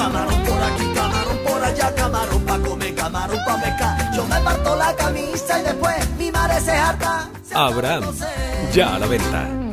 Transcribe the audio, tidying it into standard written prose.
Camarón por aquí, camarón por allá, camarón pa' comer, camarón pa' pescar. Yo me parto la camisa y después mi madre se harta. Abraham, ya a la venta.